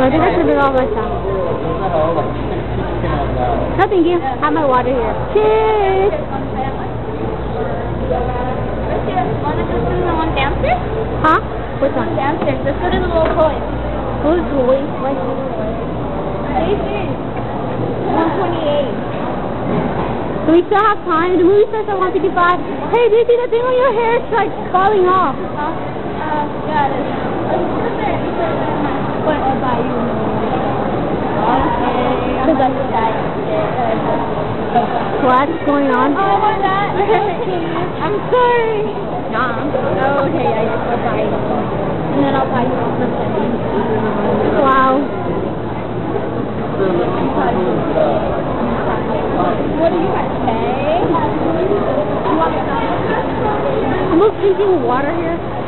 I think I should have been all myself. No, thank you. I have my water here. Cheers! Want to go to the one downstairs? Huh? Which one? Downstairs. Let's go to the little toys. Who's toys? What? 128. Do we still have time? The movie starts at 1:55. Hey, do you see the thing on your hair? It's like falling off. Got it. What about you? Okay. What's going on? Oh my God. I'm sorry. Oh, okay, I just will buy it. And then I'll buy you for $10. Wow. What do you guys pay? I'm drinking water here.